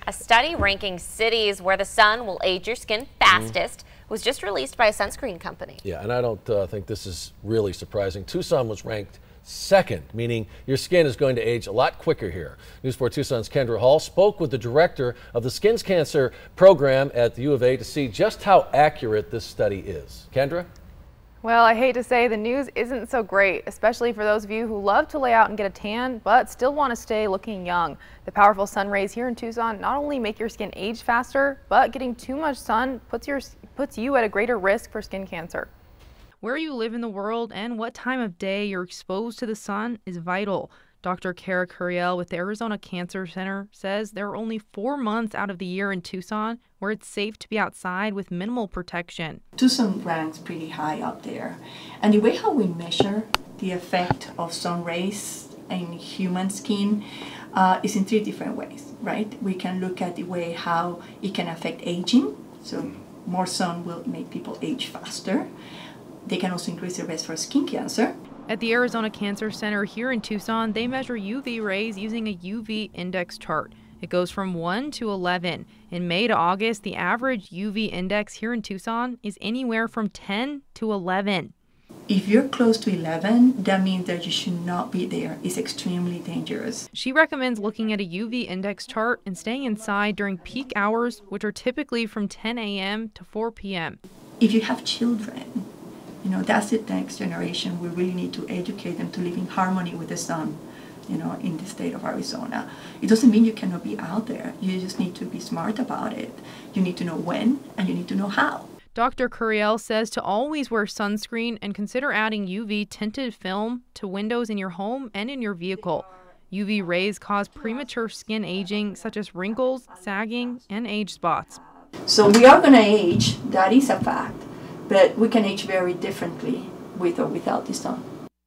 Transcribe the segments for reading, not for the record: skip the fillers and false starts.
A study ranking cities where the sun will age your skin fastest was just released by a sunscreen company. Yeah, and I don't think this is really surprising. Tucson was ranked second, meaning your skin is going to age a lot quicker here. News 4 Tucson's Kendra Hall spoke with the director of the Skin Cancer Program at the U of A to see just how accurate this study is. Kendra? Well, I hate to say the news isn't so great, especially for those of you who love to lay out and get a tan, but still want to stay looking young. The powerful sun rays here in Tucson not only make your skin age faster, but getting too much sun puts you at a greater risk for skin cancer. Where you live in the world and what time of day you're exposed to the sun is vital. Dr. Kara Curiel with the Arizona Cancer Center says there are only 4 months out of the year in Tucson where it's safe to be outside with minimal protection. Tucson ranks pretty high up there. And the way how we measure the effect of sun rays in human skin is in 3 different ways, right? We can look at the way how it can affect aging. So more sun will make people age faster. They can also increase the risk for skin cancer. At the Arizona Cancer Center here in Tucson, they measure UV rays using a UV index chart. It goes from 1 to 11. In May to August, the average UV index here in Tucson is anywhere from 10 to 11. If you're close to 11, that means that you should not be there. It's extremely dangerous. She recommends looking at a UV index chart and staying inside during peak hours, which are typically from 10 a.m. to 4 p.m. If you have children, that's the next generation. We really need to educate them to live in harmony with the sun, in the state of Arizona. It doesn't mean you cannot be out there. You just need to be smart about it. You need to know when, and you need to know how. Dr. Curiel says to always wear sunscreen and consider adding UV tinted film to windows in your home and in your vehicle. UV rays cause premature skin aging, such as wrinkles, sagging, and age spots. So we are going to age, that is a fact. But we can age very differently with or without the sun.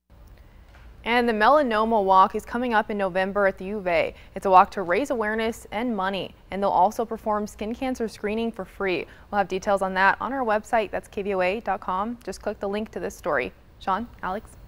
And the Melanoma Walk is coming up in November at the U of A. It's a walk to raise awareness and money, and they'll also perform skin cancer screening for free. We'll have details on that on our website. That's KVOA.com. Just click the link to this story. Sean, Alex.